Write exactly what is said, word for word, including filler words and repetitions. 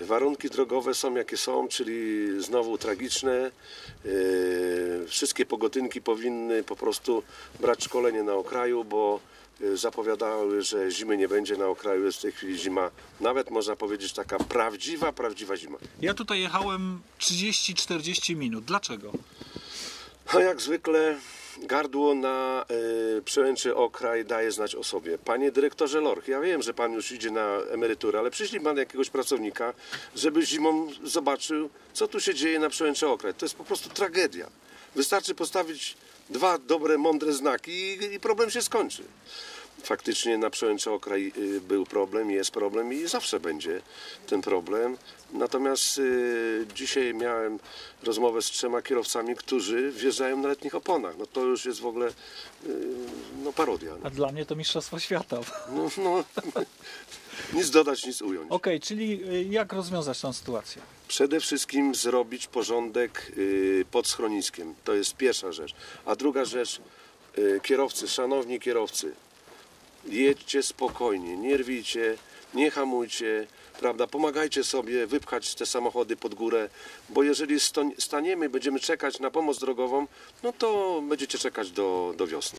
Warunki drogowe są jakie są, czyli znowu tragiczne. Wszystkie pogotynki powinny po prostu brać szkolenie na okraju, bo zapowiadały, że zimy nie będzie na okraju. Jest w tej chwili zima, nawet można powiedzieć taka prawdziwa, prawdziwa zima. Ja tutaj jechałem trzydzieści czterdzieści minut. Dlaczego? No jak zwykle gardło na y, Przełęczy Okraj daje znać o sobie. Panie dyrektorze Lorch, ja wiem, że pan już idzie na emeryturę, ale przyślij pan jakiegoś pracownika, żeby zimą zobaczył, co tu się dzieje na Przełęczy Okraj. To jest po prostu tragedia. Wystarczy postawić dwa dobre, mądre znaki i, i problem się skończy. Faktycznie na Przełęczy Okraj był problem, jest problem i zawsze będzie ten problem. Natomiast y, dzisiaj miałem rozmowę z trzema kierowcami, którzy wjeżdżają na letnich oponach. No to już jest w ogóle y, no parodia. A dla mnie to mistrzostwo świata. No, no, nic dodać, nic ująć. Okej, okay, czyli jak rozwiązać tę sytuację? Przede wszystkim zrobić porządek y, pod schroniskiem. To jest pierwsza rzecz. A druga rzecz, y, kierowcy, szanowni kierowcy, jedźcie spokojnie, nie rwijcie, nie hamujcie, prawda? Pomagajcie sobie wypchać te samochody pod górę, bo jeżeli staniemy, będziemy czekać na pomoc drogową, no to będziecie czekać do, do wiosny.